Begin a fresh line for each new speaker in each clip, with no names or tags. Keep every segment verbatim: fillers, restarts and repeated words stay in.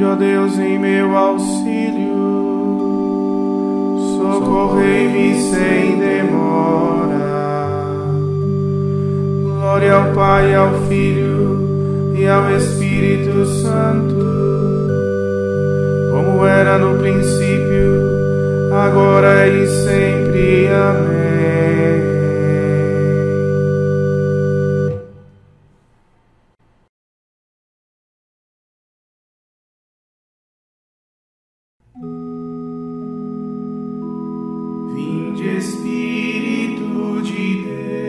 Vinde, ó Deus, em meu auxílio, socorrei-me sem demora. Glória ao Pai, ao Filho e ao Espírito Santo, como era no princípio, agora e sempre. Amém. Vinde, Espírito de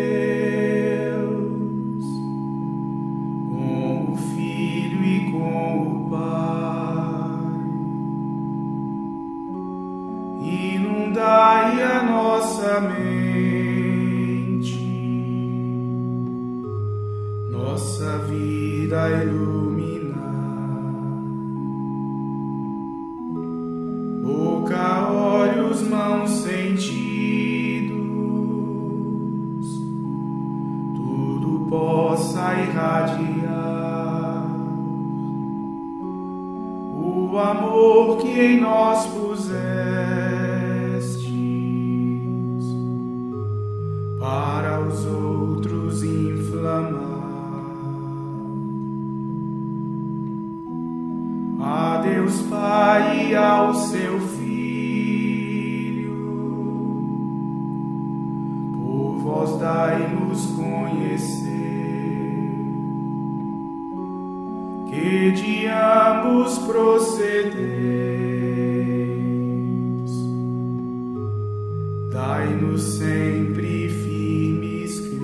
Deus, com o Filho e com o Pai, inundai a nossa mente, nossa vida iluminar. Boca, olhos, mãos, sentidos, tudo possa irradiar o amor que em nós pusestes, para os outros inflamar. A Deus Pai e ao seu Filho, por vós dai-nos conhecer que de ambos procedeis. Dai-nos sempre firmes crer.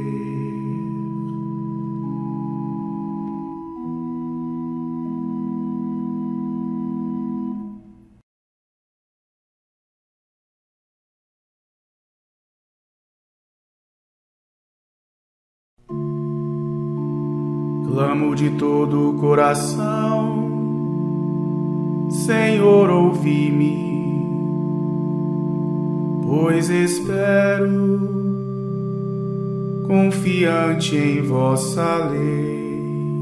Clamo de todo o coração, Senhor, ouvi-me, pois espero, confiante em vossa lei.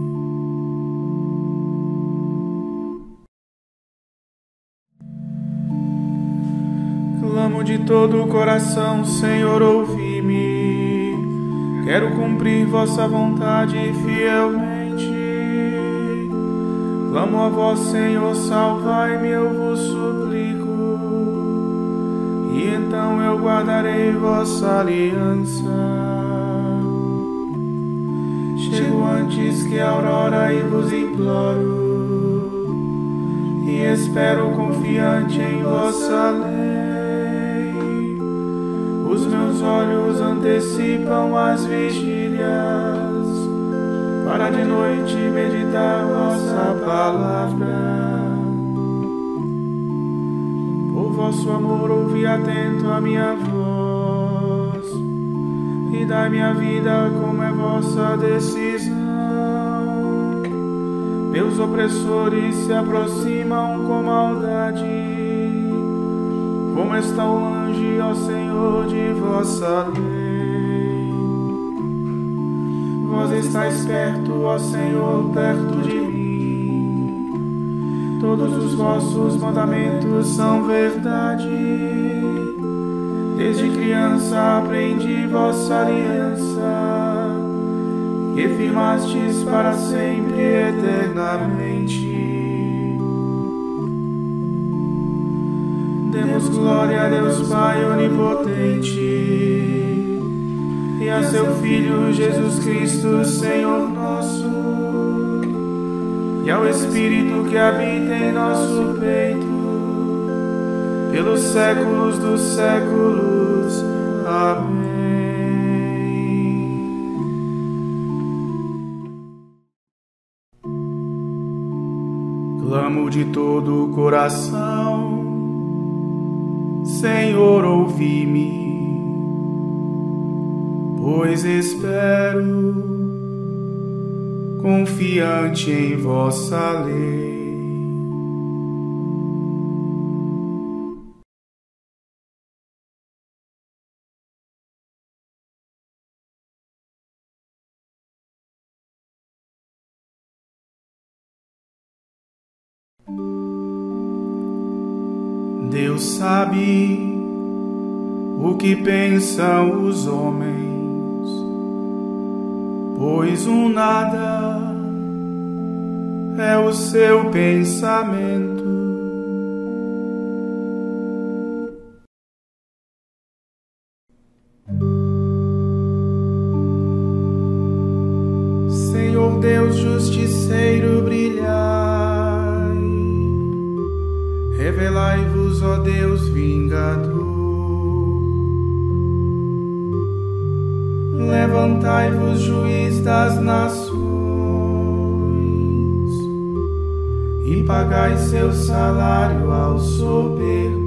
Clamo de todo o coração, Senhor, ouvi-me. Quero cumprir vossa vontade fielmente. Clamo a vós, Senhor, salvai-me, eu vos suplico. E então eu guardarei vossa aliança. Chego antes que a aurora e vos imploro, e espero confiante em vossa lei. Os meus olhos antecipam as vigílias, para de noite meditar vossa palavra. Por vosso amor ouvi atento a minha voz, e dai-me a vida como é vossa decisão. Meus opressores se aproximam com maldade, como está o longe, ó Senhor, de vossa lei. Vós estáis perto, ó Senhor, perto de mim. Todos os vossos mandamentos são verdade. Desde criança aprendi vossa aliança, que firmastes para sempre, eternamente. Demos glória a Deus Pai onipotente e a seu Filho Jesus Cristo, Senhor nosso, e ao Espírito que habita em nosso peito, pelos séculos dos séculos. Amém. Clamo de todo o coração, Senhor, ouvi-me, pois espero, confiante em vossa lei. Deus sabe o que pensam os homens, pois um nada é o seu pensamento. Senhor Deus justiceiro, brilhai, revelai-vos, ó Deus vingador. Levantai-vos, juiz das nações, e pagai seu salário aos soberbos.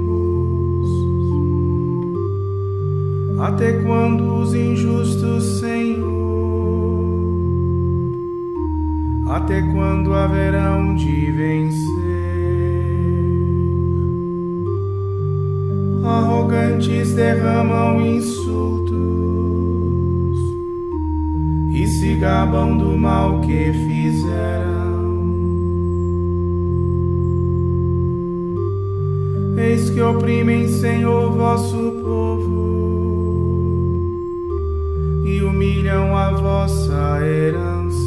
Até quando os injustos, Senhor? Até quando haverão de vencer? Arrogantes derramam insultos e se gabam do mal que fizeram. Eis que oprimem, Senhor, vosso povo e humilham a vossa herança.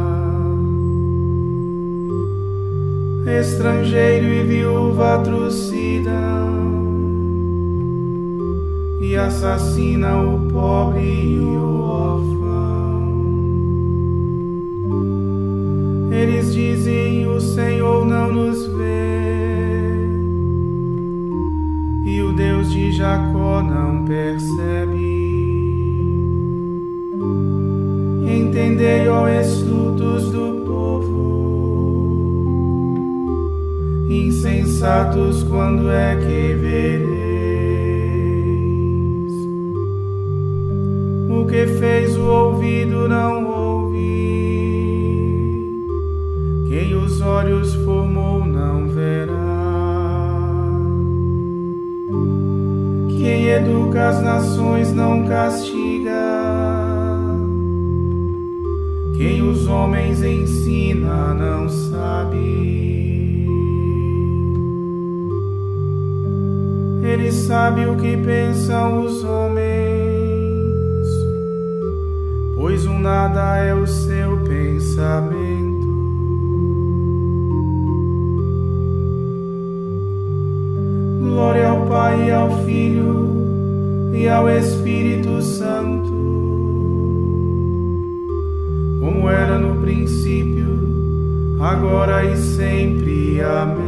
Estrangeiro e viúva trucidam e assassina o pobre e o órfão. Eles dizem: o Senhor não nos vê, e o Deus de Jacó não percebe. Entendei, ó estultos do povo, insensatos, quando é que vereis o que fez o ouvido não ouve, quem os olhos formou não verá, quem educa as nações não castiga, quem os homens ensina não sabe. Ele sabe o que pensam os homens, pois um nada é o seu pensamento. Glória ao Pai, e ao Filho e ao Espírito Santo, como era no princípio, agora e sempre. Amém.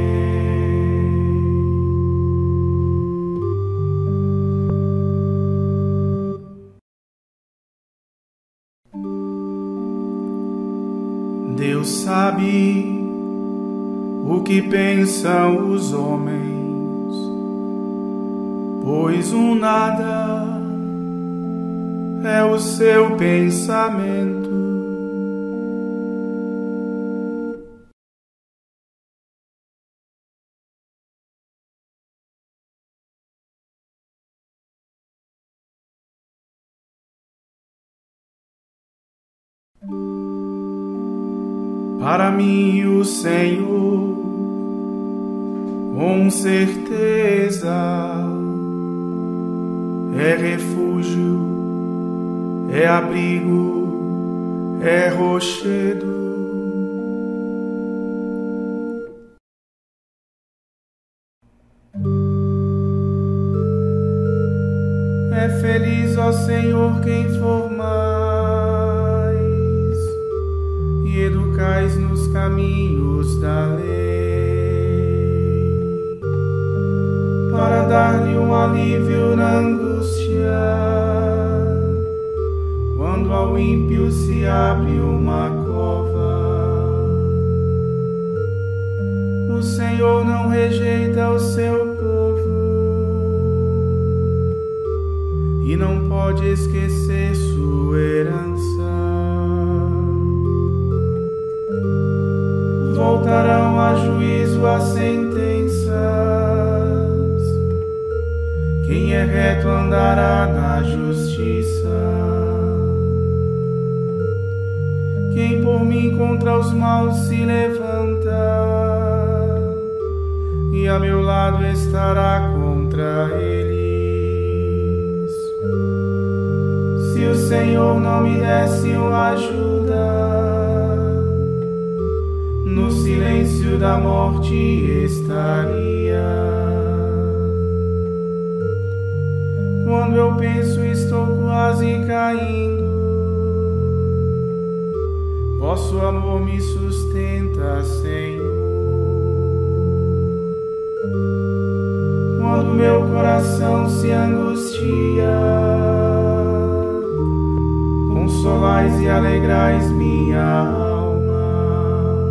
Deus sabe o que pensam os homens, pois um nada é o seu pensamento. Para mim o Senhor, com certeza, é refúgio, é abrigo, é rochedo. É feliz, ó Senhor, quem formais e educais nos caminhos da lei, para dar-lhe um alívio na angústia, quando ao ímpio se abre uma cova. O Senhor não rejeita o seu povo e não pode esquecer sua herança. Voltarão a juízo as sentenças, quem é reto andará na justiça. Quem por mim contra os maus se levanta e a meu lado estará contra eles. Se o Senhor não me desse uma ajuda, no silêncio da morte estaria. Quando eu penso estou quase caindo, vosso amor me sustenta, Senhor. Quando meu coração se angustia, consolais e alegrais minha alma.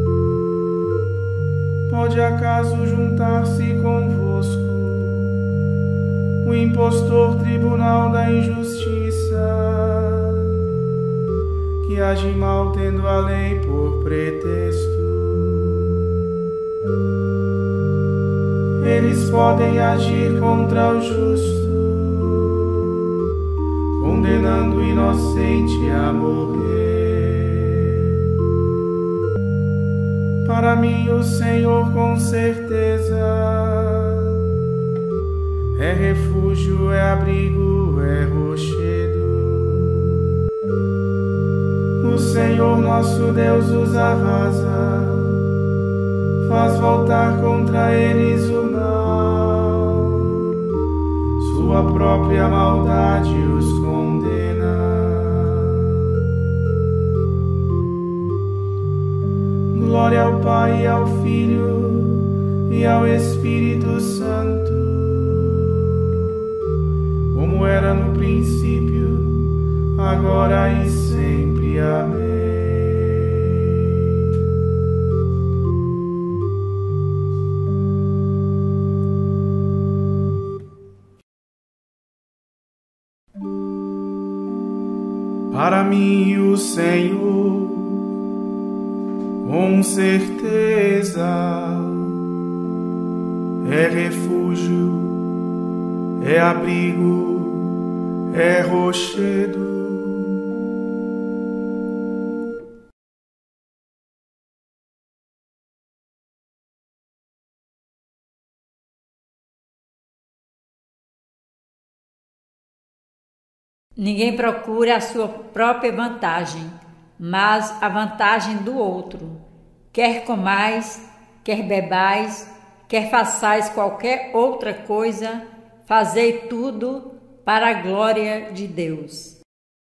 Pode acaso juntar-se convosco o impostor tribunal da injustiça, que age mal tendo a lei por pretexto? Eles podem agir contra o justo, condenando o inocente a morrer. Para mim o Senhor com certeza é refúgio, é abrigo, é rochedo. O Senhor nosso Deus os arrasa, faz voltar contra eles o mal, sua própria maldade os condena. Glória ao Pai, e ao Filho e ao Espírito Santo, como era no princípio, agora e sempre. Amém. Para mim o Senhor, com certeza, é refúgio, é abrigo, é rochedo.
Ninguém procura a sua própria vantagem, mas a vantagem do outro. Quer comais, quer bebais, quer façais qualquer outra coisa, fazei tudo para a glória de Deus.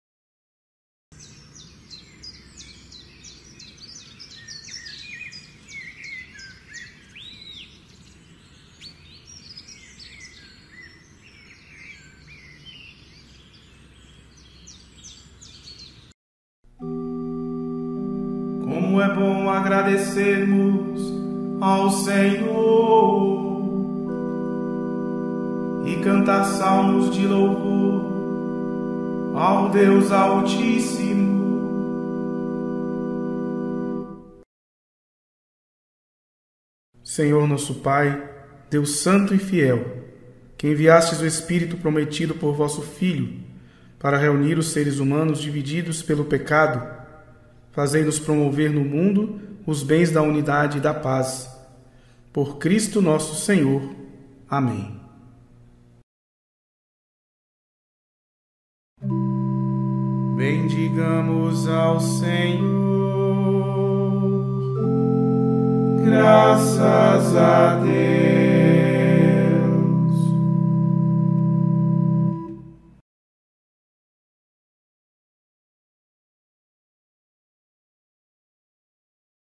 Como é bom agradecermos ao Senhor e cantar salmos de louvor ao Deus Altíssimo. Senhor nosso Pai, Deus santo e fiel, que enviastes o Espírito prometido por vosso Filho para reunir os seres humanos divididos pelo pecado, fazei-nos promover no mundo os bens da unidade e da paz. Por Cristo nosso Senhor. Amém. Bendigamos ao Senhor. Graças a Deus.